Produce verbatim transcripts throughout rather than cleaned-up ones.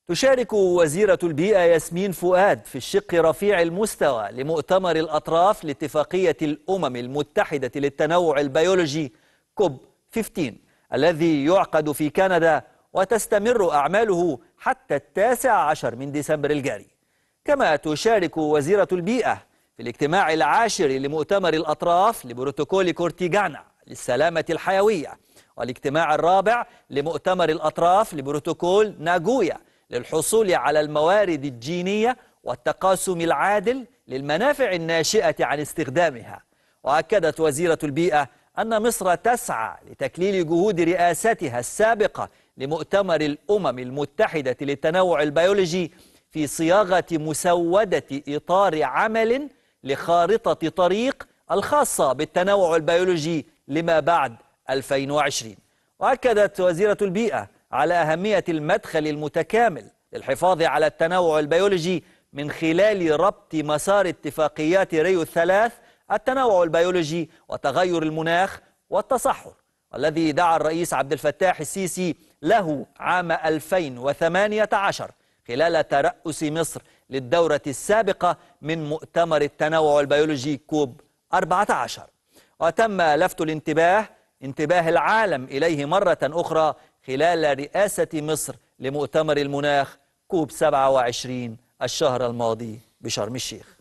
تشارك وزيرة البيئة ياسمين فؤاد في الشق رفيع المستوى لمؤتمر الأطراف لاتفاقية الأمم المتحدة للتنوع البيولوجي كوب خمسة عشر الذي يعقد في كندا، وتستمر أعماله حتى التاسع عشر من ديسمبر الجاري. كما تشارك وزيرة البيئة في الاجتماع العاشر لمؤتمر الأطراف لبروتوكول كورتيغانا للسلامة الحيوية، والاجتماع الرابع لمؤتمر الأطراف لبروتوكول ناغويا للحصول على الموارد الجينية والتقاسم العادل للمنافع الناشئة عن استخدامها. وأكدت وزيرة البيئة أن مصر تسعى لتكليل جهود رئاستها السابقة لمؤتمر الأمم المتحدة للتنوع البيولوجي في صياغة مسودة إطار عمل لخارطة طريق الخاصة بالتنوع البيولوجي لما بعد ألفين وعشرين. وأكدت وزيرة البيئة على أهمية المدخل المتكامل للحفاظ على التنوع البيولوجي من خلال ربط مسار اتفاقيات ريو الثلاث، التنوع البيولوجي وتغير المناخ والتصحر، والذي دعا الرئيس عبد الفتاح السيسي له عام ألفين وثمانية عشر خلال ترأس مصر للدورة السابقة من مؤتمر التنوع البيولوجي كوب أربعة عشر. وتم لفت الانتباه انتباه العالم إليه مرة أخرى خلال رئاسة مصر لمؤتمر المناخ كوب سبعة وعشرين الشهر الماضي بشرم الشيخ.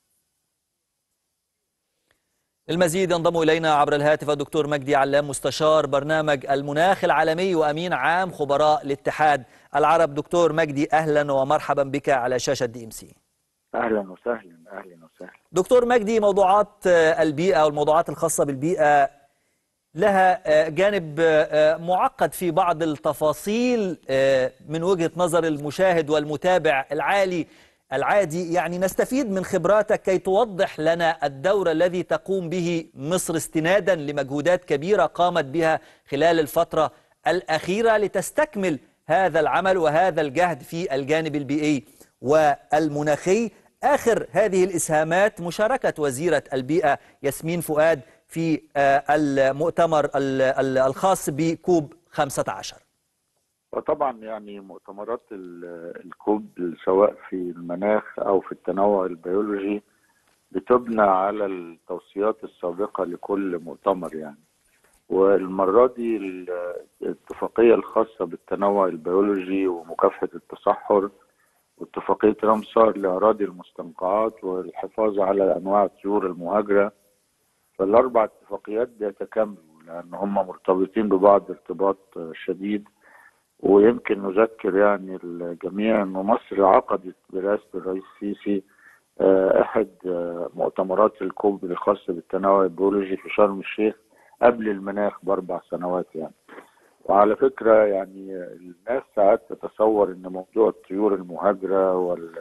المزيد ينضم إلينا عبر الهاتف الدكتور مجدي علام، مستشار برنامج المناخ العالمي وأمين عام خبراء الاتحاد العرب. دكتور مجدي، أهلا ومرحبا بك على شاشة دي ام سي. أهلا وسهلا. أهلا وسهلا دكتور مجدي، موضوعات البيئة والموضوعات الخاصة بالبيئة لها جانب معقد في بعض التفاصيل من وجهة نظر المشاهد والمتابع العالي العادي. يعني نستفيد من خبراتك كي توضح لنا الدور الذي تقوم به مصر استنادا لمجهودات كبيرة قامت بها خلال الفترة الأخيرة لتستكمل هذا العمل وهذا الجهد في الجانب البيئي والمناخي. آخر هذه الإسهامات مشاركة وزيرة البيئة ياسمين فؤاد في المؤتمر الخاص بكوب خمسة عشر. وطبعا يعني مؤتمرات الكوب سواء في المناخ أو في التنوع البيولوجي بتبنى على التوصيات السابقة لكل مؤتمر يعني. والمرة دي الاتفاقية الخاصة بالتنوع البيولوجي ومكافحة التصحر واتفاقية رامسار لأراضي المستنقعات والحفاظ على أنواع الطيور المهاجرة، فالأربع اتفاقيات بيتكاملوا لأن هم مرتبطين ببعض ارتباط شديد. ويمكن نذكر يعني الجميع أن مصر عقدت برئاسة الرئيس السيسي أحد مؤتمرات الكوب الخاصة بالتنوع البيولوجي في شرم الشيخ قبل المناخ بأربع سنوات يعني. وعلى فكرة يعني الناس ساعات تتصور أن موضوع الطيور المهاجرة وال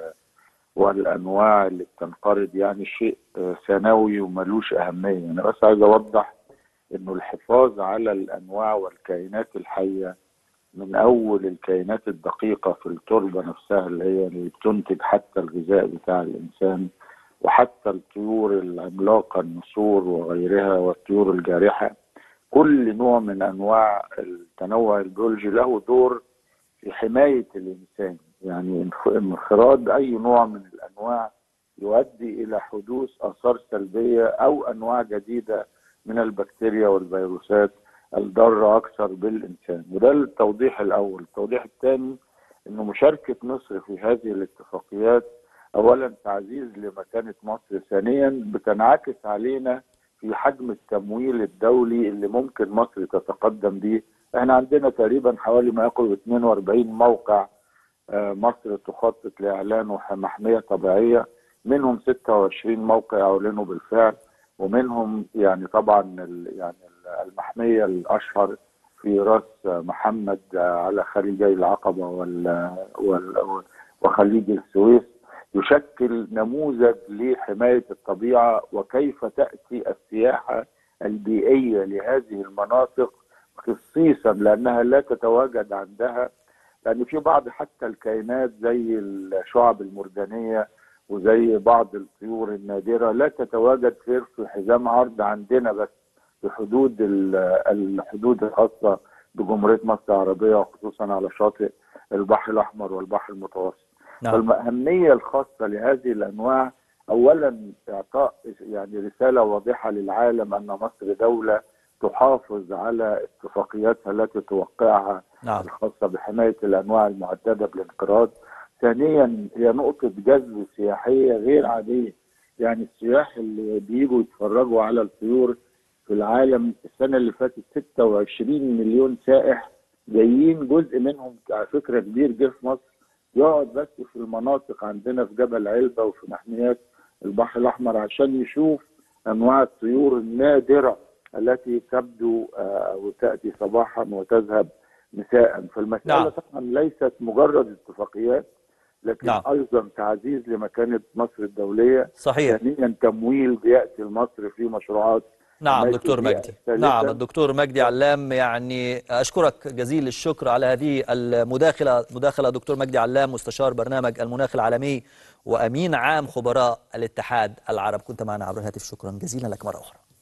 والأنواع اللي بتنقرض يعني شيء ثانوي وملوش أهمية. أنا بس عايز أوضح إنه الحفاظ على الأنواع والكائنات الحية من أول الكائنات الدقيقة في التربة نفسها اللي هي اللي بتنتج حتى الغذاء بتاع الإنسان، وحتى الطيور العملاقة النسور وغيرها والطيور الجارحة، كل نوع من أنواع التنوع البيولوجي له دور في حماية الإنسان. يعني انقراض أي نوع من الأنواع يؤدي إلى حدوث آثار سلبية أو أنواع جديدة من البكتيريا والفيروسات الضارة أكثر بالإنسان. وده التوضيح الأول. التوضيح الثاني إنه مشاركة مصر في هذه الاتفاقيات أولا تعزيز لمكانة مصر، ثانيا بتنعكس علينا في حجم التمويل الدولي اللي ممكن مصر تتقدم به. احنا عندنا تقريبا حوالي ما يقرب اثنين وأربعين موقع مصر تخطط لإعلانه محمية طبيعية، منهم ستة وعشرين موقع أعلنوا بالفعل، ومنهم يعني طبعا يعني المحمية الأشهر في راس محمد على خليجي العقبة وال وخليج السويس يشكل نموذج لحماية الطبيعة وكيف تأتي السياحة البيئية لهذه المناطق، خصيصا لأنها لا تتواجد عندها. لأن في بعض حتى الكائنات زي الشعب المرجانية وزي بعض الطيور النادرة لا تتواجد غير في حزام عرض عندنا بس في حدود الحدود الخاصة بجمهورية مصر العربية، وخصوصا على شاطئ البحر الأحمر والبحر المتوسط. نعم. فالأهمية الخاصة لهذه الأنواع أولا إعطاء يعني رسالة واضحة للعالم أن مصر دولة تحافظ على اتفاقياتها التي توقعها نعم. الخاصة بحماية الأنواع المهددة بالانقراض. ثانيا هي نقطة جذب سياحية غير عادية، يعني السياح اللي بيجوا يتفرجوا على الطيور في العالم السنة اللي فاتت ستة وعشرين مليون سائح جايين، جزء منهم على فكرة كبير جه في مصر يقعد بس في المناطق عندنا في جبل علبة وفي محميات البحر الأحمر عشان يشوف أنواع الطيور النادرة التي تبدو وتأتي صباحا وتذهب مساء. فالمسألة نعم. طبعا ليست مجرد اتفاقيات، لكن نعم. أيضا تعزيز لمكانة مصر الدولية. صحيح. ثانيا تمويل بيأتي لمصر في مشروعات. نعم دكتور مجدي. نعم الدكتور مجدي علام، يعني أشكرك جزيل الشكر على هذه المداخلة مداخلة دكتور مجدي علام، مستشار برنامج المناخ العالمي وأمين عام خبراء الاتحاد العرب، كنت معنا عبر الهاتف. شكرا جزيلا لك مرة أخرى.